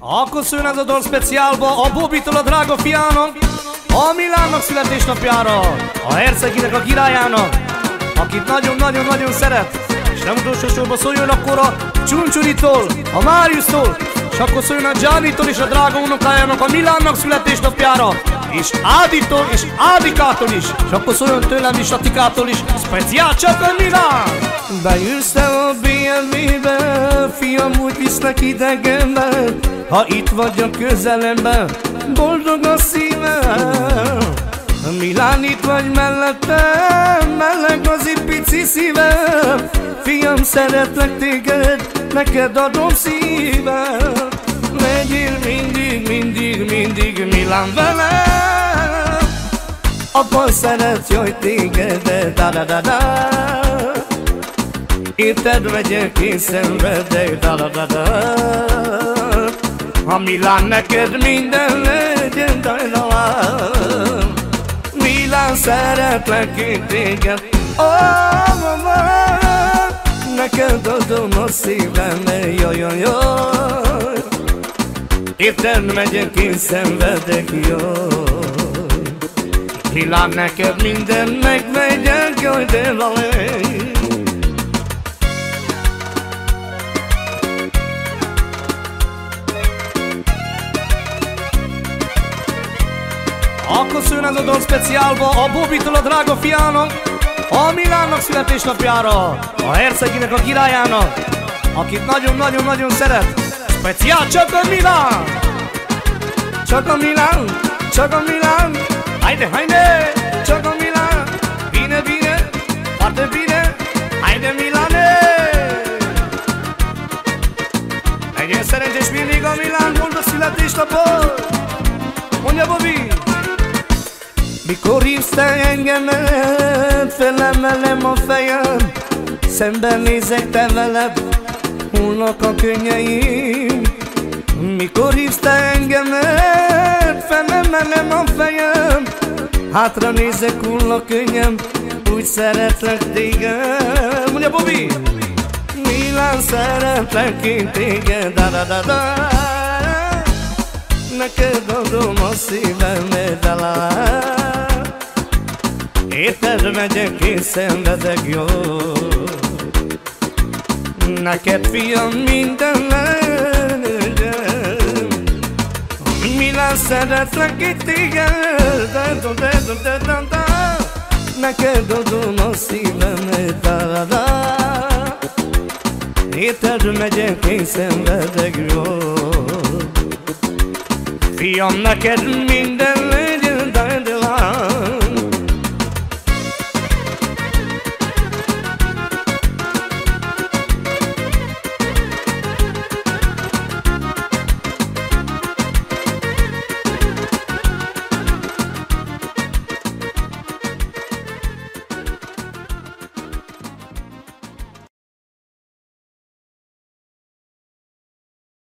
Akkor szűn ez a dal speciálba a Bobitól a drága fiának, a Milánnak születésnapjára, a herceginek, a királyának, akit nagyon-nagyon-nagyon szeret. És nem utolsó sorban szóljon akkor a Csuncsuritól, a Máriusztól, és akkor szóljon a Giannitól és a drága unokájának, a Milánnak születésnapjára, és Áditól és Ádikától is, és akkor szóljon tőlem is, a Tikától is, speciál csak a Milán! Beülsz te a BMW-be, fiam, úgy visznek idegenbe, ha itt vagy a közelemben, boldog a szívem. Milán, itt vagy mellettem, meleg az itt pici szívem. Fiam, szeretlek téged, neked adom szívem. Legyél mindig Milán velem. Apa szeret, jaj, téged, da-da-da-da. Érted, megyek, én szenvedek, da-da-da-da. A Milán neked minden legyen, da-da-da. Milán, szeretlek én téged, neked adom a szívem, jaj. Érted, megyek, én szenvedek, jaj. Milán, neked minden megmegyek, jaj, de valami. Akkor szűn ez a dal speciálba a Bobitól a drága fiának, a Milánnak születésnapjára, a herceginek, a királyának, akit nagyon-nagyon-nagyon szeret. Speciál csak a Milán! Csak a Milán, csak a Milán, haide, haide, csak a Milán, bine, foarte bine, haide Milane! Legyen szerencsés mindig a Milán, boldog születésnapot! Mondja Bobby! Mikor hívsz te engemet, felemelem a fejem, szemben nézek te veled, hullnak a könnyeim. Mikor hívsz te engemet, felemelem a fejem, hátra nézek, hull a könnyem, úgy szeretlek téged. Mondja Bobby! Milán, szeretlek én téged, da-da-da-da. Neked adom a szívem, da-la. Érted, megyek, én szenvedek, jó. Neked, fiam, minden legyen. Milán, szeretlek itt téged, da-da-da-da-da. Neked adom a szívem, da-da-da. Érted, megyek, én szenvedek, jó. Fiam, neked minden legyen.